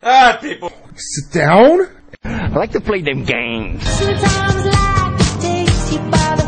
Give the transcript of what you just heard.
Ah, people. Sit down. I like to play them games. Sometimes life takes you by